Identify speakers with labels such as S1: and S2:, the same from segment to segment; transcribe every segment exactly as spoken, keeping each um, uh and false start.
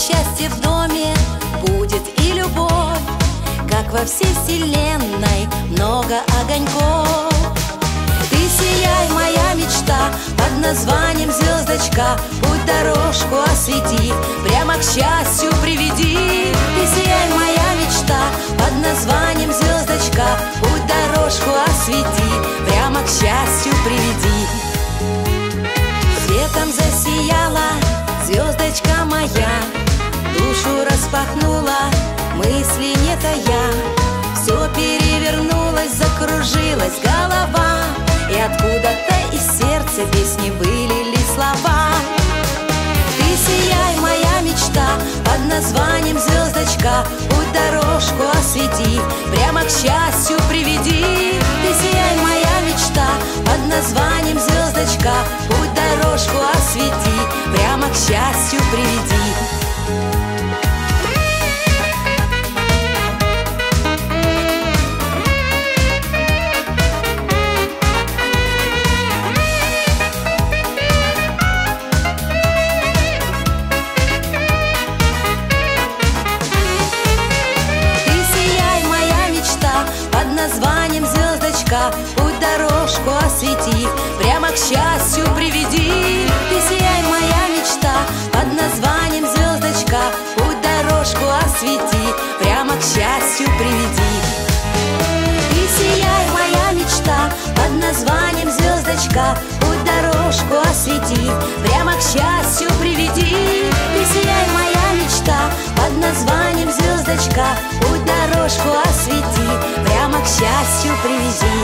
S1: счастье в доме будет и любовь, как во всей вселенной много огоньков. Ты сияй, моя мечта, под названием звездочка, путь дорожку освети, прямо к счастью приведи. Ты сияй, моя мечта, под названием звездочка, путь дорожку освети, прямо к счастью приведи. Светом засияла звездочка моя, душу распахнула, мысли не тая. Все перевернулось, закружилась голова, и откуда-то из сердца песни вылились слова. Ты сияй, моя мечта, под названием звездочка, путь дорожку освети, прямо к счастью приведи. Ты сияй, моя мечта, под названием звездочка, путь дорожку освети, прямо к счастью приведи. Названием звездочка, путь дорожку освети, прямо к счастью приведи. Ты сияй, моя мечта, под названием звездочка, путь дорожку освети, прямо к счастью приведи. Ты сияй, моя мечта, под названием звездочка, путь дорожку освети, прямо к счастью приведи. Ты сияй, моя мечта, под названием звездочка, путь дорожку освети, прямо к счастью приведи.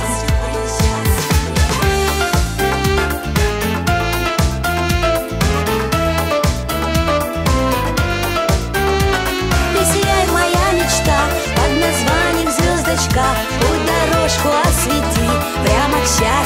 S1: Ты сияй, моя мечта, под названием звездочка, путь дорожку освети, прямо к счастью.